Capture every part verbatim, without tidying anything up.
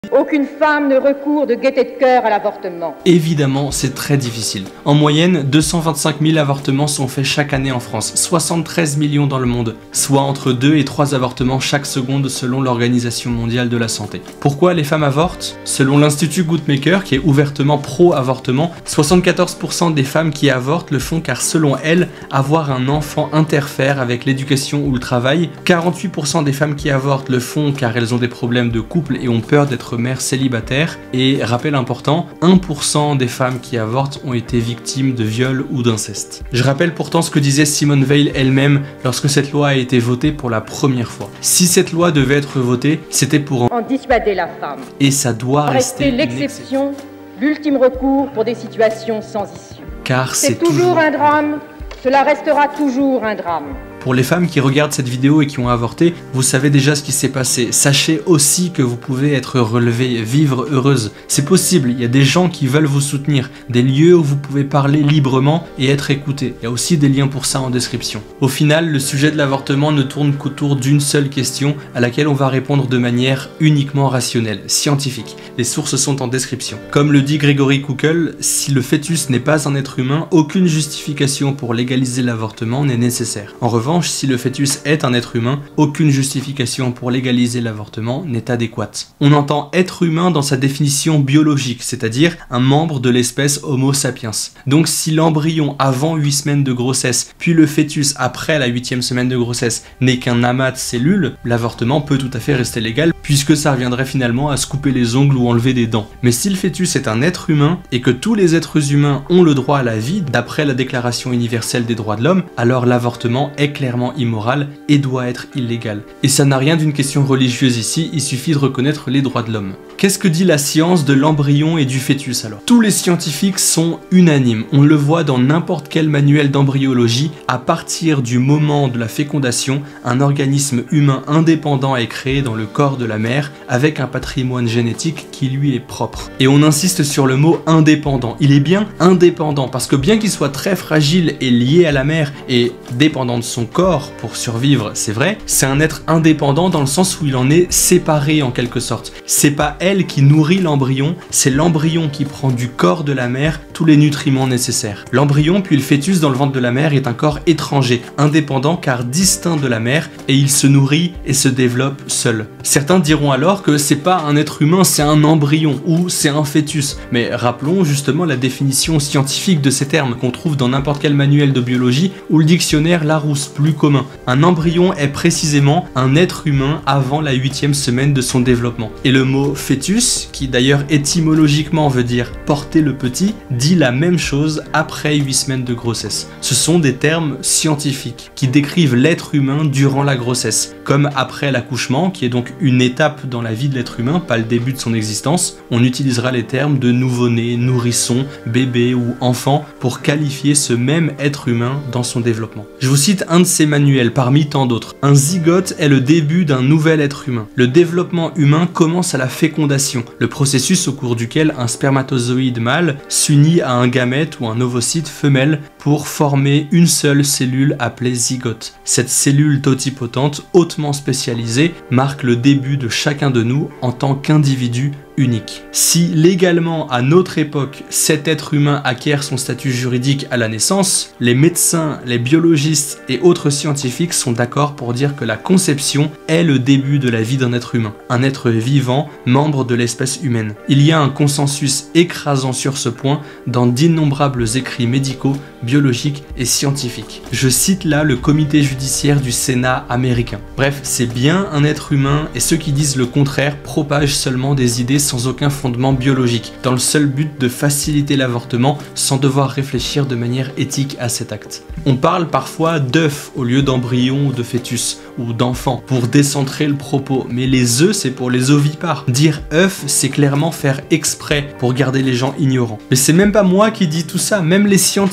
Aucune femme ne recourt de gaieté de cœur à l'avortement. Évidemment, c'est très difficile. En moyenne, deux cent vingt-cinq mille avortements sont faits chaque année en France, soixante-treize millions dans le monde, soit entre deux et trois avortements chaque seconde selon l'Organisation mondiale de la santé. Pourquoi les femmes avortent? Selon l'Institut Guttmacher, qui est ouvertement pro-avortement, soixante-quatorze pour cent des femmes qui avortent le font car selon elles, avoir un enfant interfère avec l'éducation ou le travail. quarante-huit pour cent des femmes qui avortent le font car elles ont des problèmes de couple et ont peur d'être mères célibataires. Et rappel important, un pour cent des femmes qui avortent ont été victimes de viol ou d'inceste. Je rappelle pourtant ce que disait Simone Veil elle-même lorsque cette loi a été votée pour la première fois. Si cette loi devait être votée, c'était pour en, en dissuader la femme. Et ça doit rester, rester l'exception, l'ultime recours pour des situations sans issue. Car c'est toujours, toujours un drame, cela restera toujours un drame. Pour les femmes qui regardent cette vidéo et qui ont avorté, vous savez déjà ce qui s'est passé. Sachez aussi que vous pouvez être relevée, vivre heureuse. C'est possible, il y a des gens qui veulent vous soutenir, des lieux où vous pouvez parler librement et être écouté. Il y a aussi des liens pour ça en description. Au final, le sujet de l'avortement ne tourne qu'autour d'une seule question à laquelle on va répondre de manière uniquement rationnelle, scientifique. Les sources sont en description. Comme le dit Gregory Koukl, si le fœtus n'est pas un être humain, aucune justification pour légaliser l'avortement n'est nécessaire. En revanche, si le fœtus est un être humain, aucune justification pour légaliser l'avortement n'est adéquate. On entend être humain dans sa définition biologique, c'est-à-dire un membre de l'espèce Homo sapiens. Donc si l'embryon avant huit semaines de grossesse, puis le fœtus après la huitième semaine de grossesse n'est qu'un amas de cellules, l'avortement peut tout à fait rester légal, puisque ça reviendrait finalement à se couper les ongles ou enlever des dents. Mais si le fœtus est un être humain, et que tous les êtres humains ont le droit à la vie, d'après la Déclaration universelle des droits de l'homme, alors l'avortement est clairement immoral et doit être illégal. Et ça n'a rien d'une question religieuse ici, il suffit de reconnaître les droits de l'homme. Qu'est-ce que dit la science de l'embryon et du fœtus alors? Tous les scientifiques sont unanimes, on le voit dans n'importe quel manuel d'embryologie, à partir du moment de la fécondation, un organisme humain indépendant est créé dans le corps de la mère, avec un patrimoine génétique qui lui est propre. Et on insiste sur le mot indépendant, il est bien indépendant, parce que bien qu'il soit très fragile et lié à la mère, et dépendant de son corps pour survivre, c'est vrai, c'est un être indépendant dans le sens où il en est séparé en quelque sorte. C'est pas elle qui nourrit l'embryon, c'est l'embryon qui prend du corps de la mère tous les nutriments nécessaires. L'embryon puis le fœtus dans le ventre de la mère est un corps étranger, indépendant car distinct de la mère, et il se nourrit et se développe seul. Certains diront alors que c'est pas un être humain, c'est un embryon ou c'est un fœtus. Mais rappelons justement la définition scientifique de ces termes qu'on trouve dans n'importe quel manuel de biologie ou le dictionnaire Larousse plus commun. Un embryon est précisément un être humain avant la huitième semaine de son développement. Et le mot fœtus, qui d'ailleurs étymologiquement veut dire porter le petit, dit la même chose après huit semaines de grossesse. Ce sont des termes scientifiques qui décrivent l'être humain durant la grossesse, comme après l'accouchement, qui est donc une étape dans la vie de l'être humain, pas le début de son existence. On utilisera les termes de nouveau-né, nourrisson, bébé ou enfant pour qualifier ce même être humain dans son développement. Je vous cite un de ces manuels parmi tant d'autres. Un zygote est le début d'un nouvel être humain. Le développement humain commence à la fécondation, le processus au cours duquel un spermatozoïde mâle s'unit à un gamète ou un ovocyte femelle pour former une seule cellule appelée zygote. Cette cellule totipotente, hautement spécialisée, marque le début de chacun de nous en tant qu'individu unique. Si légalement à notre époque cet être humain acquiert son statut juridique à la naissance, les médecins, les biologistes et autres scientifiques sont d'accord pour dire que la conception est le début de la vie d'un être humain, un être vivant, membre de l'espèce humaine. Il y a un consensus écrasant sur ce point dans d'innombrables écrits médicaux, biologiques et scientifiques. Je cite là le comité judiciaire du Sénat américain. Bref, c'est bien un être humain et ceux qui disent le contraire propagent seulement des idées sans aucun fondement biologique, dans le seul but de faciliter l'avortement sans devoir réfléchir de manière éthique à cet acte. On parle parfois d'œuf au lieu d'embryon ou de fœtus, ou d'enfant, pour décentrer le propos, mais les œufs c'est pour les ovipares. Dire œuf c'est clairement faire exprès pour garder les gens ignorants. Mais c'est même pas moi qui dis tout ça, même les scientifiques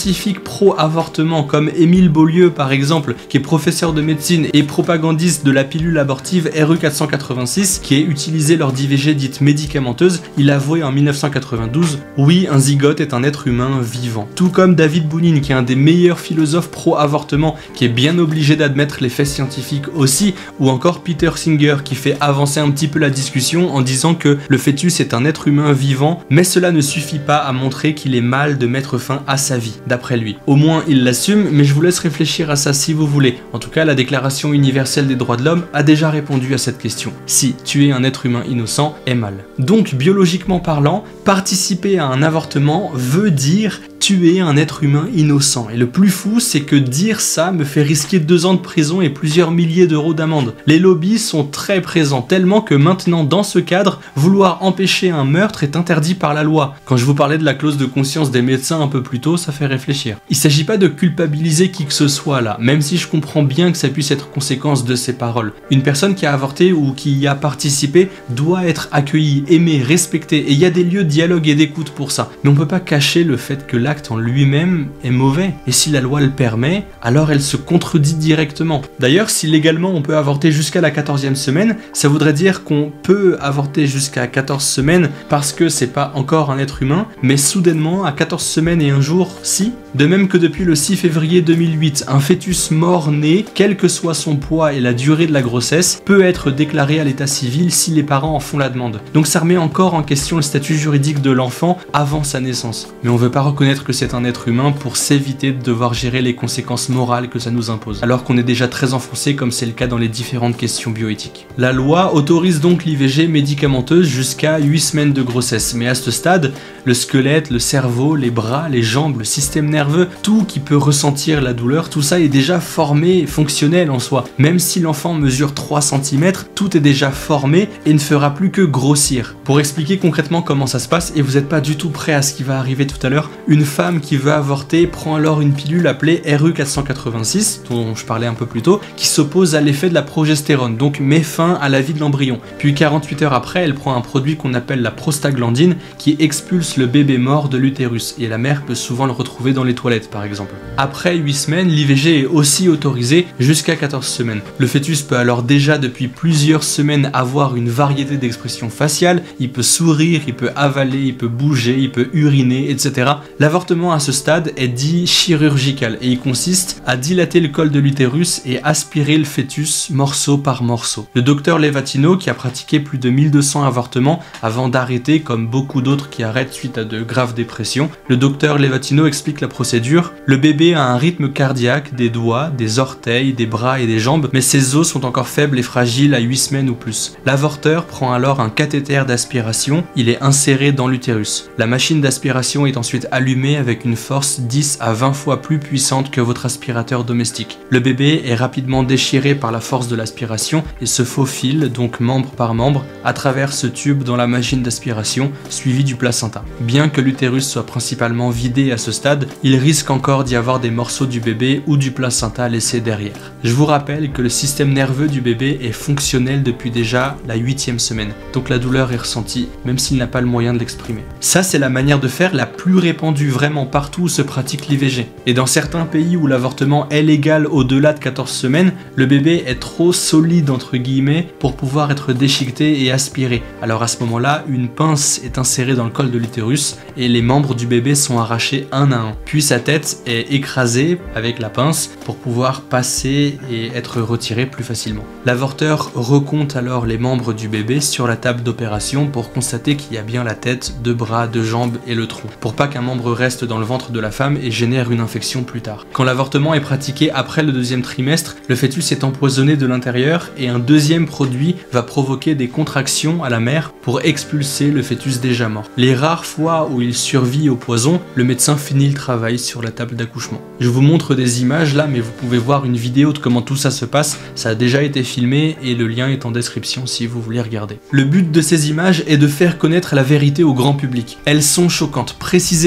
pro-avortement comme Émile Beaulieu par exemple, qui est professeur de médecine et propagandiste de la pilule abortive R U quatre cent quatre-vingt-six, qui est utilisée lors d'I V G dites médicamenteuses, il avouait en mille neuf cent quatre-vingt-douze « Oui, un zygote est un être humain vivant ». Tout comme David Bounine, qui est un des meilleurs philosophes pro-avortement, qui est bien obligé d'admettre les faits scientifiques aussi, ou encore Peter Singer, qui fait avancer un petit peu la discussion en disant que le fœtus est un être humain vivant, mais cela ne suffit pas à montrer qu'il est mal de mettre fin à sa vie, d'après lui. Au moins il l'assume, mais je vous laisse réfléchir à ça si vous voulez. En tout cas, la Déclaration universelle des droits de l'homme a déjà répondu à cette question. Si tuer un être humain innocent est mal. Donc, biologiquement parlant, participer à un avortement veut dire tuer un être humain innocent. Et le plus fou, c'est que dire ça me fait risquer deux ans de prison et plusieurs milliers d'euros d'amende. Les lobbies sont très présents, tellement que maintenant, dans ce cadre, vouloir empêcher un meurtre est interdit par la loi. Quand je vous parlais de la clause de conscience des médecins un peu plus tôt, ça fait réfléchir. Il s'agit pas de culpabiliser qui que ce soit là, même si je comprends bien que ça puisse être conséquence de ces paroles. Une personne qui a avorté ou qui y a participé doit être accueillie, aimée, respectée, et il y a des lieux de dialogue et d'écoute pour ça. Mais on peut pas cacher le fait que l'acte en lui-même est mauvais, et si la loi le permet, alors elle se contredit directement. D'ailleurs, si légalement on peut avorter jusqu'à la quatorzième semaine, ça voudrait dire qu'on peut avorter jusqu'à quatorze semaines parce que c'est pas encore un être humain, mais soudainement, à quatorze semaines et un jour, si. De même que depuis le six février deux mille huit, un fœtus mort-né, quel que soit son poids et la durée de la grossesse, peut être déclaré à l'état civil si les parents en font la demande. Donc ça remet encore en question le statut juridique de l'enfant avant sa naissance. Mais on veut pas reconnaître que c'est un être humain pour s'éviter de devoir gérer les conséquences morales que ça nous impose, alors qu'on est déjà très enfoncé comme c'est le cas dans les différentes questions bioéthiques. La loi autorise donc l'I V G médicamenteuse jusqu'à huit semaines de grossesse, mais à ce stade, le squelette, le cerveau, les bras, les jambes, le système nerveux, tout qui peut ressentir la douleur, tout ça est déjà formé et fonctionnel en soi. Même si l'enfant mesure trois centimètres, tout est déjà formé et ne fera plus que grossir. Pour expliquer concrètement comment ça se passe, et vous n'êtes pas du tout prêt à ce qui va arriver tout à l'heure, une femme qui veut avorter prend alors une pilule appelée R U quatre cent quatre-vingt-six, dont je parlais un peu plus tôt, qui s'oppose à l'effet de la progestérone, donc met fin à la vie de l'embryon. Puis quarante-huit heures après, elle prend un produit qu'on appelle la prostaglandine, qui expulse le bébé mort de l'utérus, et la mère peut souvent le retrouver dans les toilettes par exemple. Après huit semaines, l'I V G est aussi autorisé jusqu'à quatorze semaines. Le fœtus peut alors déjà depuis plusieurs semaines avoir une variété d'expressions faciales, il peut sourire, il peut avaler, il peut bouger, il peut uriner, et cetera. L'avortement à ce stade est dit chirurgical et il consiste à dilater le col de l'utérus et aspirer le fœtus morceau par morceau. Le docteur Levatino, qui a pratiqué plus de mille deux cents avortements avant d'arrêter comme beaucoup d'autres qui arrêtent suite à de graves dépressions, le docteur Levatino explique la procédure. Le bébé a un rythme cardiaque, des doigts, des orteils, des bras et des jambes, mais ses os sont encore faibles et fragiles à huit semaines ou plus. L'avorteur prend alors un cathéter d'aspiration, il est inséré dans l'utérus. La machine d'aspiration est ensuite allumée avec une force dix à vingt fois plus puissante que votre aspirateur domestique. Le bébé est rapidement déchiré par la force de l'aspiration et se faufile, donc membre par membre, à travers ce tube dans la machine d'aspiration, suivi du placenta. Bien que l'utérus soit principalement vidé à ce stade, il risque encore d'y avoir des morceaux du bébé ou du placenta laissés derrière. Je vous rappelle que le système nerveux du bébé est fonctionnel depuis déjà la huitième semaine, donc la douleur est ressentie, même s'il n'a pas le moyen de l'exprimer. Ça, c'est la manière de faire la plus répandue vraiment partout où se pratique l'I V G. Et dans certains pays où l'avortement est légal au-delà de quatorze semaines, le bébé est trop solide entre guillemets pour pouvoir être déchiqueté et aspiré. Alors à ce moment-là, une pince est insérée dans le col de l'utérus et les membres du bébé sont arrachés un à un. Puis sa tête est écrasée avec la pince pour pouvoir passer et être retiré plus facilement. L'avorteur recompte alors les membres du bébé sur la table d'opération pour constater qu'il y a bien la tête, deux bras, deux jambes et le tronc, pour pas qu'un membre reste dans le ventre de la femme et génère une infection plus tard. Quand l'avortement est pratiqué après le deuxième trimestre, le fœtus est empoisonné de l'intérieur et un deuxième produit va provoquer des contractions à la mère pour expulser le fœtus déjà mort. Les rares fois où il survit au poison, le médecin finit le travail sur la table d'accouchement. Je vous montre des images là, mais vous pouvez voir une vidéo de comment tout ça se passe, ça a déjà été filmé et le lien est en description si vous voulez regarder. Le but de ces images est de faire connaître la vérité au grand public. Elles sont choquantes, précisément parce que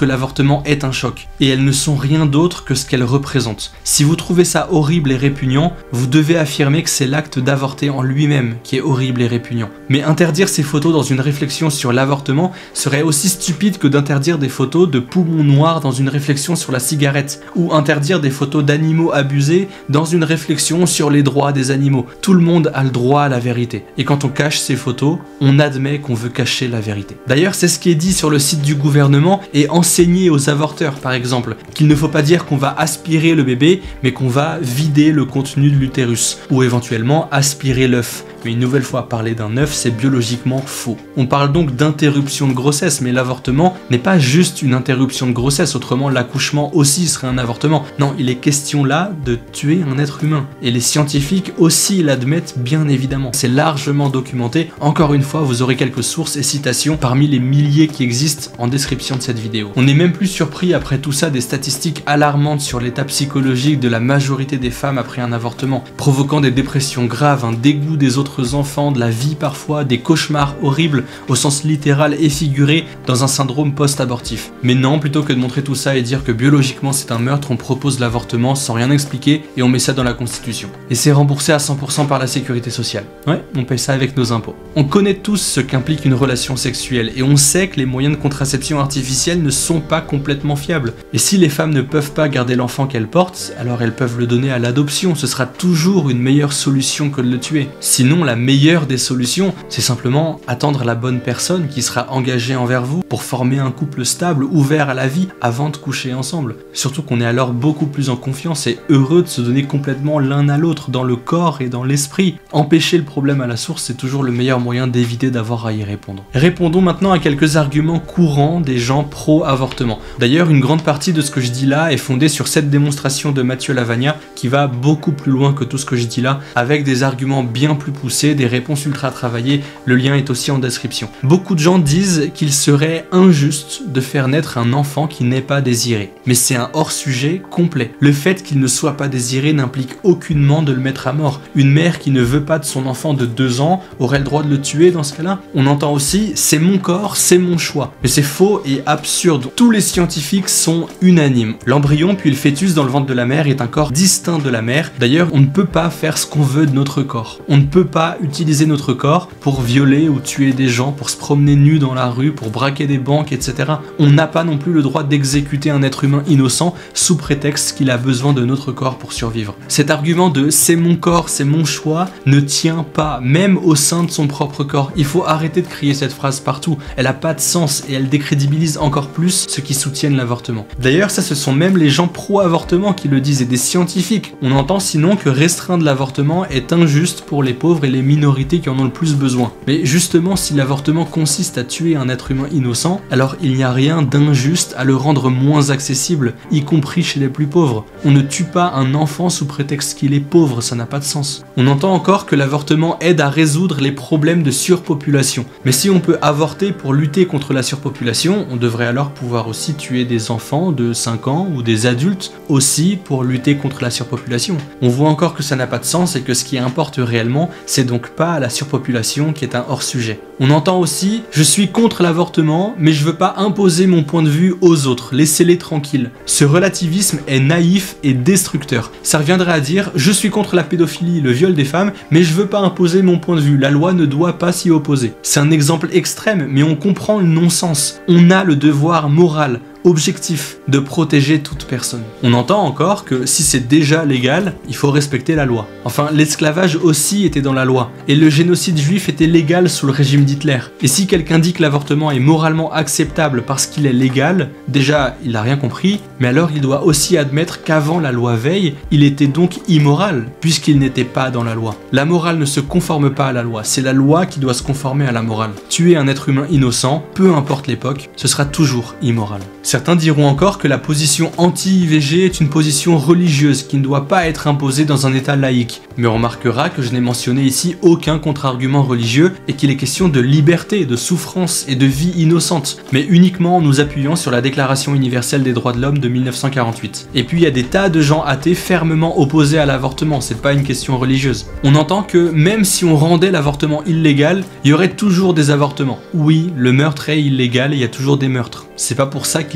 que l'avortement est un choc, et elles ne sont rien d'autre que ce qu'elles représentent. Si vous trouvez ça horrible et répugnant, vous devez affirmer que c'est l'acte d'avorter en lui-même qui est horrible et répugnant. Mais interdire ces photos dans une réflexion sur l'avortement serait aussi stupide que d'interdire des photos de poumons noirs dans une réflexion sur la cigarette, ou interdire des photos d'animaux abusés dans une réflexion sur les droits des animaux. Tout le monde a le droit à la vérité. Et quand on cache ces photos, on admet qu'on veut cacher la vérité. D'ailleurs, c'est ce qui est dit sur le site du gouvernement et enseigné aux avorteurs, par exemple, qu'il ne faut pas dire qu'on va aspirer le bébé, mais qu'on va vider le contenu de l'utérus, ou éventuellement aspirer l'œuf. Mais une nouvelle fois, parler d'un œuf, c'est biologiquement faux. On parle donc d'interruption de grossesse, mais l'avortement n'est pas juste une interruption de grossesse, autrement l'accouchement aussi serait un avortement. Non, il est question là de tuer un être humain. Et les scientifiques aussi l'admettent bien évidemment. C'est largement documenté. Encore une fois, vous aurez quelques sources et citations parmi les milliers qui existent en description de cette vidéo. On n'est même plus surpris après tout ça des statistiques alarmantes sur l'état psychologique de la majorité des femmes après un avortement, provoquant des dépressions graves, un dégoût des autres enfants, de la vie parfois, des cauchemars horribles au sens littéral et figuré dans un syndrome post-abortif. Mais non, plutôt que de montrer tout ça et dire que biologiquement c'est un meurtre, on propose l'avortement sans rien expliquer et on met ça dans la constitution. Et c'est remboursé à cent pour cent par la sécurité sociale. Ouais, on paye ça avec nos impôts. On connaît tous ce qu'implique une relation sexuelle et on sait que les moyens de contraception artificielle ne sont pas complètement fiables. Et si les femmes ne peuvent pas garder l'enfant qu'elles portent, alors elles peuvent le donner à l'adoption, ce sera toujours une meilleure solution que de le tuer. Sinon, la meilleure des solutions, c'est simplement attendre la bonne personne qui sera engagée envers vous pour former un couple stable, ouvert à la vie, avant de coucher ensemble. Surtout qu'on est alors beaucoup plus en confiance et heureux de se donner complètement l'un à l'autre, dans le corps et dans l'esprit. Empêcher le problème à la source, c'est toujours le meilleur moyen d'éviter d'avoir à y répondre. Répondons maintenant à quelques arguments courants des gens pro-avortement. D'ailleurs, une grande partie de ce que je dis là est fondée sur cette démonstration de Mathieu Lavagna qui va beaucoup plus loin que tout ce que je dis là, avec des arguments bien plus poussés, des réponses ultra travaillées, le lien est aussi en description. Beaucoup de gens disent qu'il serait injuste de faire naître un enfant qui n'est pas désiré. Mais c'est un hors-sujet complet. Le fait qu'il ne soit pas désiré n'implique aucunement de le mettre à mort. Une mère qui ne veut pas de son enfant de deux ans aurait le droit de le tuer dans ce cas-là. On entend aussi « c'est mon corps, c'est mon choix ». Mais c'est faux et absurde. Tous les scientifiques sont unanimes. L'embryon puis le fœtus dans le ventre de la mère est un corps distinct de la mère. D'ailleurs, on ne peut pas faire ce qu'on veut de notre corps. On ne peut pas utiliser notre corps pour violer ou tuer des gens, pour se promener nu dans la rue, pour braquer des banques, et cetera. On n'a pas non plus le droit d'exécuter un être humain innocent sous prétexte qu'il a besoin de notre corps pour survivre. Cet argument de « c'est mon corps, c'est mon choix » ne tient pas, même au sein de son propre corps. Il faut arrêter de crier cette phrase partout. Elle n'a pas de sens et elle décrédibilise encore plus ceux qui soutiennent l'avortement. D'ailleurs, ça ce sont même les gens pro-avortement qui le disent et des scientifiques. On entend sinon que restreindre l'avortement est injuste pour les pauvres et les minorités qui en ont le plus besoin. Mais justement, si l'avortement consiste à tuer un être humain innocent, alors il n'y a rien d'injuste à le rendre moins accessible, y compris chez les plus pauvres. On ne tue pas un enfant sous prétexte qu'il est pauvre, ça n'a pas de sens. On entend encore que l'avortement aide à résoudre les problèmes de surpopulation. Mais si on peut avorter pour lutter contre la surpopulation, on devrait alors pouvoir aussi tuer des enfants de cinq ans ou des adultes aussi pour lutter contre la surpopulation. On voit encore que ça n'a pas de sens et que ce qui importe réellement, c'est donc pas la surpopulation qui est un hors-sujet. On entend aussi « je suis contre l'avortement, mais je veux pas imposer mon point de vue aux autres, laissez-les tranquilles ». Ce relativisme est naïf et destructeur. Ça reviendrait à dire « je suis contre la pédophilie, le viol des femmes, mais je veux pas imposer mon point de vue, la loi ne doit pas s'y opposer ». C'est un exemple extrême, mais on comprend le non-sens. On a le devoir moral, objectif de protéger toute personne. On entend encore que si c'est déjà légal, il faut respecter la loi. Enfin, l'esclavage aussi était dans la loi, et le génocide juif était légal sous le régime d'Hitler. Et si quelqu'un dit que l'avortement est moralement acceptable parce qu'il est légal, déjà, il n'a rien compris, mais alors il doit aussi admettre qu'avant la loi Veil, il était donc immoral, puisqu'il n'était pas dans la loi. La morale ne se conforme pas à la loi, c'est la loi qui doit se conformer à la morale. Tuer un être humain innocent, peu importe l'époque, ce sera toujours immoral. Certains diront encore que la position anti-I V G est une position religieuse qui ne doit pas être imposée dans un état laïque. Mais on remarquera que je n'ai mentionné ici aucun contre-argument religieux et qu'il est question de liberté, de souffrance et de vie innocente, mais uniquement en nous appuyant sur la Déclaration universelle des droits de l'homme de mille neuf cent quarante-huit. Et puis il y a des tas de gens athées fermement opposés à l'avortement, c'est pas une question religieuse. On entend que même si on rendait l'avortement illégal, il y aurait toujours des avortements. Oui, le meurtre est illégal et il y a toujours des meurtres. C'est pas pour ça qu'ils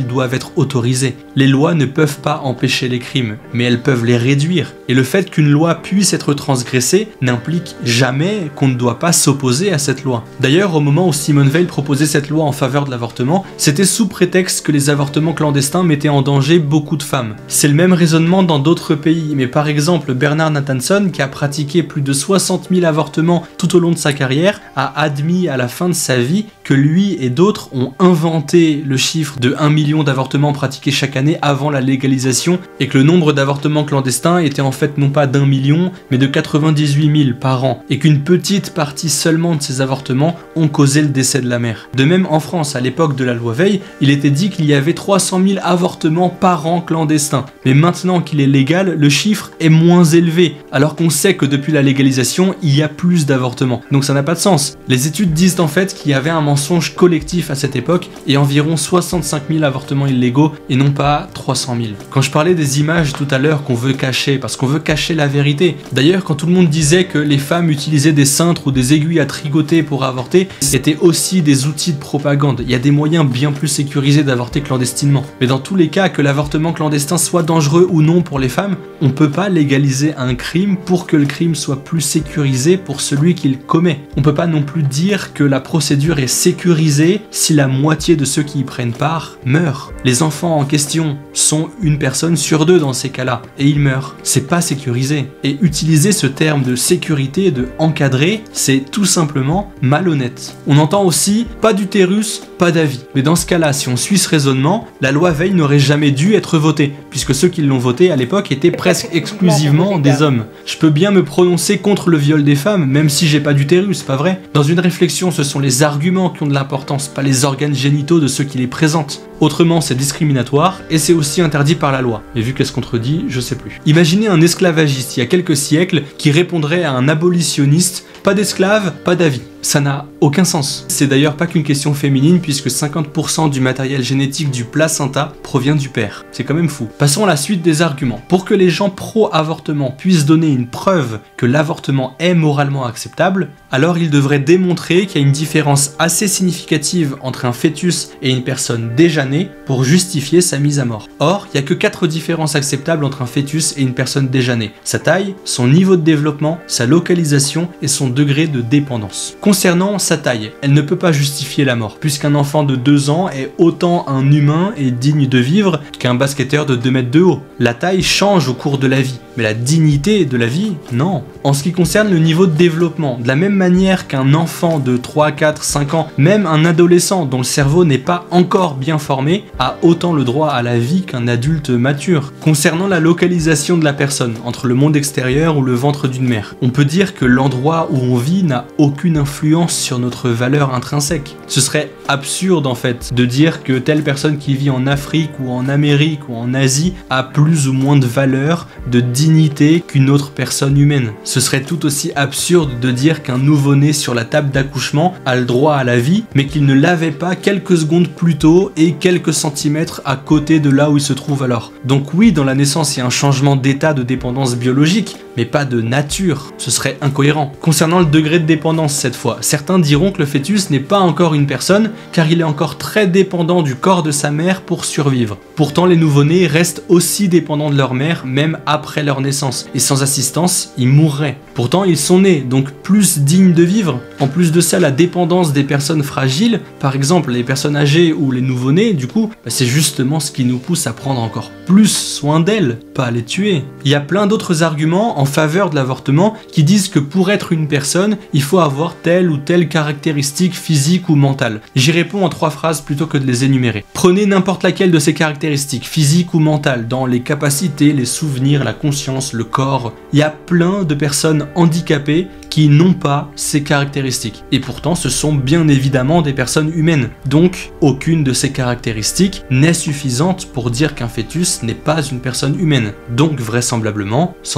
doivent être autorisées. Les lois ne peuvent pas empêcher les crimes, mais elles peuvent les réduire. Et le fait qu'une loi puisse être transgressée n'implique jamais qu'on ne doit pas s'opposer à cette loi. D'ailleurs, au moment où Simone Veil proposait cette loi en faveur de l'avortement, c'était sous prétexte que les avortements clandestins mettaient en danger beaucoup de femmes. C'est le même raisonnement dans d'autres pays, mais par exemple Bernard Nathanson, qui a pratiqué plus de soixante mille avortements tout au long de sa carrière, a admis à la fin de sa vie que lui et d'autres ont inventé le chiffre de un million d'avortements pratiqués chaque année avant la légalisation, et que le nombre d'avortements clandestins était en fait non pas d'un million, mais de quatre-vingt-dix-huit mille par an, et qu'une petite partie seulement de ces avortements ont causé le décès de la mère. De même en France, à l'époque de la loi Veil, il était dit qu'il y avait trois cent mille avortements par an clandestins. Mais maintenant qu'il est légal, le chiffre est moins élevé, alors qu'on sait que depuis la légalisation, il y a plus d'avortements. Donc ça n'a pas de sens. Les études disent en fait qu'il y avait un mensonge collectif à cette époque et environ soixante-cinq mille avortements illégaux et non pas trois cent mille. Quand je parlais des images tout à l'heure qu'on veut cacher, parce qu'on veut cacher la vérité. D'ailleurs, quand tout le monde disait que les femmes utilisaient des cintres ou des aiguilles à tricoter pour avorter, c'était aussi des outils de propagande. Il y a des moyens bien plus sécurisés d'avorter clandestinement. Mais dans tous les cas, que l'avortement clandestin soit dangereux ou non pour les femmes, on peut pas légaliser un crime pour que le crime soit plus sécurisé pour celui qui le commet. On peut pas non plus dire que la procédure est sécurisée si la moitié de ceux qui y prennent part meurent. Les enfants en question sont une personne sur deux dans ces cas-là, et ils meurent. C'est pas sécurisé. Et utiliser ce terme de sécurité, de encadrer, c'est tout simplement malhonnête. On entend aussi pas d'utérus, pas d'avis. Mais dans ce cas-là, si on suit ce raisonnement, la loi Veil n'aurait jamais dû être votée, puisque ceux qui l'ont votée à l'époque étaient presque exclusivement des hommes. Je peux bien me prononcer contre le viol des femmes, même si j'ai pas d'utérus, pas vrai? Dans une réflexion, ce sont les arguments qui ont de l'importance, pas les organes génitaux de ceux qui les présentent. Autrement, c'est discriminatoire, et c'est aussi interdit par la loi. Et vu qu'elle se contredit, je sais plus. Imaginez un esclavagiste il y a quelques siècles qui répondrait à un abolitionniste: pas d'esclaves, pas d'avis. Ça n'a aucun sens. C'est d'ailleurs pas qu'une question féminine, puisque cinquante pour cent du matériel génétique du placenta provient du père. C'est quand même fou. Passons à la suite des arguments. Pour que les gens pro-avortement puissent donner une preuve que l'avortement est moralement acceptable, alors ils devraient démontrer qu'il y a une différence assez significative entre un fœtus et une personne déjà née pour justifier sa mise à mort. Or, il n'y a que quatre différences acceptables entre un fœtus et une personne déjà née: sa taille, son niveau de développement, sa localisation et son degré de dépendance. Concernant sa taille, elle ne peut pas justifier la mort, puisqu'un enfant de deux ans est autant un humain et digne de vivre qu'un basketteur de deux mètres de haut. La taille change au cours de la vie, mais la dignité de la vie, non. En ce qui concerne le niveau de développement, de la même manière qu'un enfant de trois, quatre, cinq ans, même un adolescent dont le cerveau n'est pas encore bien formé, a autant le droit à la vie qu'un adulte mature. Concernant la localisation de la personne, entre le monde extérieur ou le ventre d'une mère, on peut dire que l'endroit où on vit n'a aucune influence sur notre valeur intrinsèque. Ce serait absurde en fait de dire que telle personne qui vit en Afrique ou en Amérique ou en Asie a plus ou moins de valeur, de dignité qu'une autre personne humaine. Ce serait tout aussi absurde de dire qu'un nouveau-né sur la table d'accouchement a le droit à la vie, mais qu'il ne l'avait pas quelques secondes plus tôt et quelques centimètres à côté de là où il se trouve alors. Donc oui, dans la naissance, il y a un changement d'état de dépendance biologique, mais pas de nature. Ce serait incohérent. Concernant le degré de dépendance cette fois, certains diront que le fœtus n'est pas encore une personne car il est encore très dépendant du corps de sa mère pour survivre. Pourtant, les nouveau-nés restent aussi dépendants de leur mère même après leur naissance, et sans assistance, ils mourraient. Pourtant, ils sont nés, donc plus dignes de vivre. En plus de ça, la dépendance des personnes fragiles, par exemple les personnes âgées ou les nouveau-nés, du coup, bah c'est justement ce qui nous pousse à prendre encore plus soin d'elles, pas à les tuer. Il y a plein d'autres arguments en faveur de l'avortement qui disent que pour être une personne, il faut avoir telle ou telle caractéristique physique ou mentale. J'y réponds en trois phrases plutôt que de les énumérer. Prenez n'importe laquelle de ces caractéristiques, physiques ou mentales, dans les capacités, les souvenirs, la conscience, le corps. Il y a plein de personnes handicapées qui n'ont pas ces caractéristiques. Et pourtant, ce sont bien évidemment des personnes humaines. Donc, aucune de ces caractéristiques n'est suffisante pour dire qu'un fœtus n'est pas une personne humaine. Donc, vraisemblablement, c'en est une.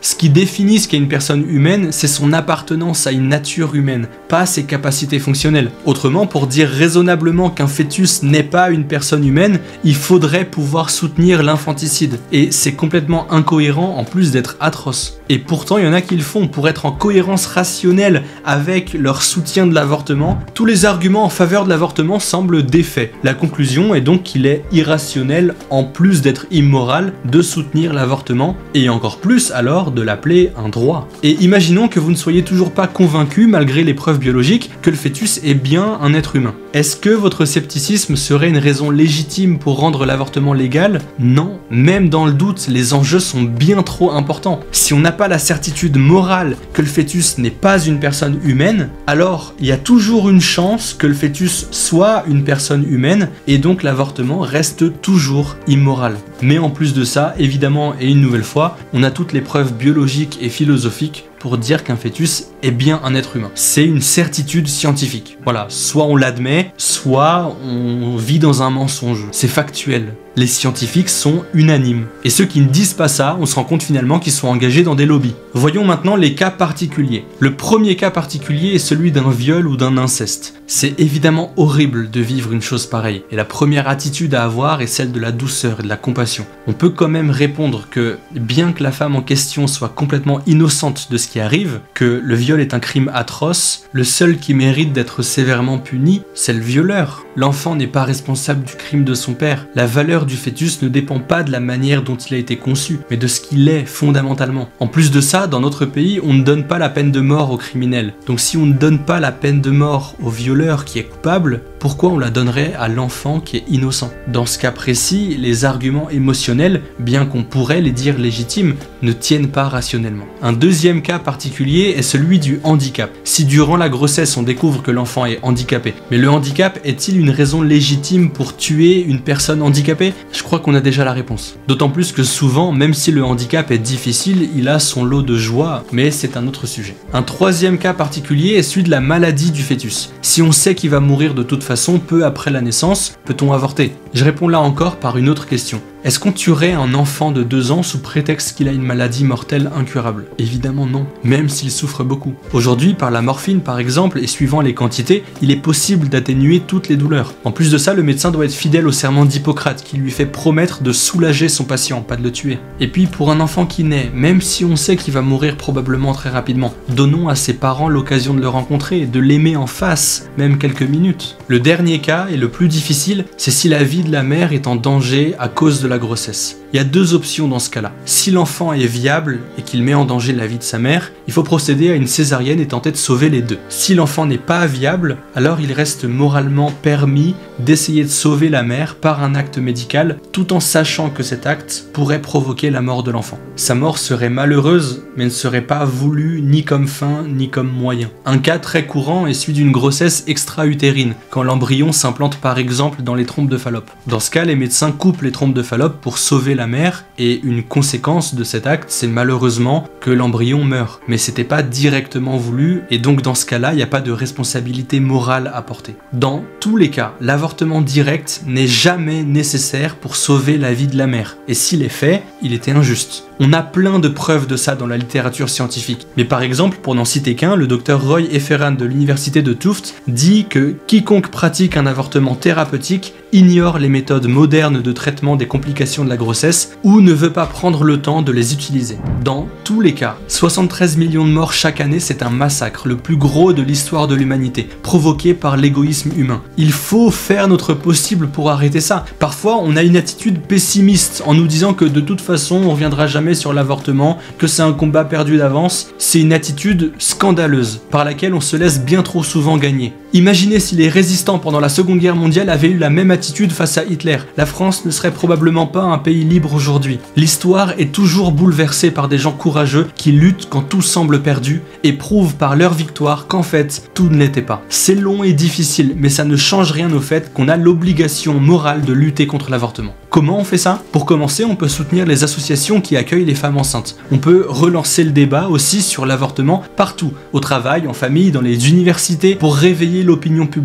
Ce qui définit ce qu'est une personne humaine, c'est son appartenance à une nature humaine, pas ses capacités fonctionnelles. Autrement, pour dire raisonnablement qu'un fœtus n'est pas une personne humaine, il faudrait pouvoir soutenir l'infanticide. Et c'est complètement incohérent en plus d'être atroce. Et pourtant, il y en a qui le font pour être en cohérence rationnelle avec leur soutien de l'avortement. Tous les arguments en faveur de l'avortement semblent défaits. La conclusion est donc qu'il est irrationnel, en plus d'être immoral, de soutenir l'avortement, et encore plus alors de l'appeler un droit. Et imaginons que vous ne soyez toujours pas convaincu, malgré les preuves biologiques, que le fœtus est bien un être humain. Est-ce que votre scepticisme serait une raison légitime pour rendre l'avortement légal? Non. Même dans le doute, les enjeux sont bien trop importants. Si on n'a pas la certitude morale que le fœtus n'est pas une personne humaine, alors il y a toujours une chance que le fœtus soit une personne humaine, et donc l'avortement reste toujours immoral. Mais en plus de ça, évidemment, et une nouvelle fois, on a toutes les preuves biologiques et philosophiques pour dire qu'un fœtus est bien un être humain. C'est une certitude scientifique. Voilà, soit on l'admet, soit on vit dans un mensonge. C'est factuel. Les scientifiques sont unanimes. Et ceux qui ne disent pas ça, on se rend compte finalement qu'ils sont engagés dans des lobbies. Voyons maintenant les cas particuliers. Le premier cas particulier est celui d'un viol ou d'un inceste. C'est évidemment horrible de vivre une chose pareille. Et la première attitude à avoir est celle de la douceur et de la compassion. On peut quand même répondre que, bien que la femme en question soit complètement innocente de ce qui arrive, que le viol est un crime atroce, le seul qui mérite d'être sévèrement puni, c'est le violeur. L'enfant n'est pas responsable du crime de son père. La valeur du fœtus ne dépend pas de la manière dont il a été conçu, mais de ce qu'il est fondamentalement. En plus de ça, dans notre pays, on ne donne pas la peine de mort aux criminels. Donc si on ne donne pas la peine de mort au violeur qui est coupable, pourquoi on la donnerait à l'enfant qui est innocent? Dans ce cas précis, les arguments émotionnels, bien qu'on pourrait les dire légitimes, ne tiennent pas rationnellement. Un deuxième cas particulier est celui du handicap. Si durant la grossesse on découvre que l'enfant est handicapé, mais le handicap est-il une raison légitime pour tuer une personne handicapée? Je crois qu'on a déjà la réponse. D'autant plus que souvent, même si le handicap est difficile, il a son lot de joie, mais c'est un autre sujet. Un troisième cas particulier est celui de la maladie du fœtus. Si on sait qu'il va mourir de toute façon peu après la naissance, peut-on avorter? Je réponds là encore par une autre question. Est-ce qu'on tuerait un enfant de deux ans sous prétexte qu'il a une maladie mortelle incurable? Évidemment non, même s'il souffre beaucoup. Aujourd'hui, par la morphine par exemple, et suivant les quantités, il est possible d'atténuer toutes les douleurs. En plus de ça, le médecin doit être fidèle au serment d'Hippocrate, qui lui fait promettre de soulager son patient, pas de le tuer. Et puis pour un enfant qui naît, même si on sait qu'il va mourir probablement très rapidement, donnons à ses parents l'occasion de le rencontrer, de l'aimer en face, même quelques minutes. Le dernier cas, et le plus difficile, c'est si la vie de la mère est en danger à cause de la grossesse. Il y a deux options dans ce cas-là. Si l'enfant est viable et qu'il met en danger la vie de sa mère, il faut procéder à une césarienne et tenter de sauver les deux. Si l'enfant n'est pas viable, alors il reste moralement permis d'essayer de sauver la mère par un acte médical, tout en sachant que cet acte pourrait provoquer la mort de l'enfant. Sa mort serait malheureuse, mais ne serait pas voulue ni comme fin, ni comme moyen. Un cas très courant est celui d'une grossesse extra-utérine, quand l'embryon s'implante par exemple dans les trompes de Fallope. Dans ce cas, les médecins coupent les trompes de Fallope pour sauver la mère, et une conséquence de cet acte, c'est malheureusement que l'embryon meurt. Mais c'était pas directement voulu, et donc dans ce cas-là, il n'y a pas de responsabilité morale à porter. Dans tous les cas, l'avortement direct n'est jamais nécessaire pour sauver la vie de la mère, et s'il est fait, il était injuste. On a plein de preuves de ça dans la littérature scientifique. Mais par exemple, pour n'en citer qu'un, le docteur Roy Efferan de l'université de Tufts dit que quiconque pratique un avortement thérapeutique ignore les méthodes modernes de traitement des complications de la grossesse ou ne veut pas prendre le temps de les utiliser. Dans tous les cas, soixante-treize millions de morts chaque année, c'est un massacre, le plus gros de l'histoire de l'humanité, provoqué par l'égoïsme humain. Il faut faire notre possible pour arrêter ça. Parfois, on a une attitude pessimiste en nous disant que de toute façon, on reviendra jamais sur l'avortement, que c'est un combat perdu d'avance. C'est une attitude scandaleuse, par laquelle on se laisse bien trop souvent gagner. Imaginez si les résistants pendant la Seconde Guerre mondiale avaient eu la même attitude face à Hitler. La France ne serait probablement pas un pays libre aujourd'hui. L'histoire est toujours bouleversée par des gens courageux qui luttent quand tout semble perdu et prouvent par leur victoire qu'en fait, tout ne l'était pas. C'est long et difficile, mais ça ne change rien au fait qu'on a l'obligation morale de lutter contre l'avortement. Comment on fait ça? Pour commencer, on peut soutenir les associations qui accueillent les femmes enceintes. On peut relancer le débat aussi sur l'avortement partout, au travail, en famille, dans les universités, pour réveiller l'opinion publique.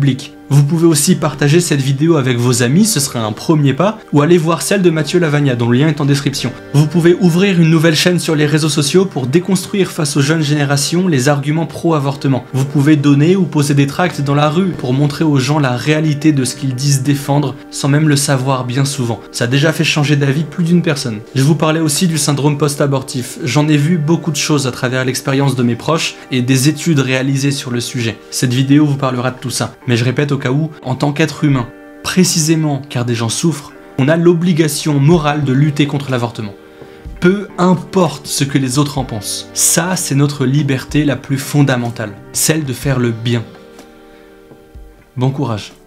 Vous pouvez aussi partager cette vidéo avec vos amis, ce serait un premier pas, ou aller voir celle de Mathieu Lavagna dont le lien est en description. Vous pouvez ouvrir une nouvelle chaîne sur les réseaux sociaux pour déconstruire face aux jeunes générations les arguments pro-avortement. Vous pouvez donner ou poser des tracts dans la rue pour montrer aux gens la réalité de ce qu'ils disent défendre sans même le savoir bien souvent. Ça a déjà fait changer d'avis plus d'une personne. Je vous parlais aussi du syndrome post-abortif. J'en ai vu beaucoup de choses à travers l'expérience de mes proches et des études réalisées sur le sujet. Cette vidéo vous parlera de tout ça. Mais je répète au cas où, en tant qu'être humain, précisément car des gens souffrent, on a l'obligation morale de lutter contre l'avortement. Peu importe ce que les autres en pensent. Ça, c'est notre liberté la plus fondamentale, celle de faire le bien. Bon courage.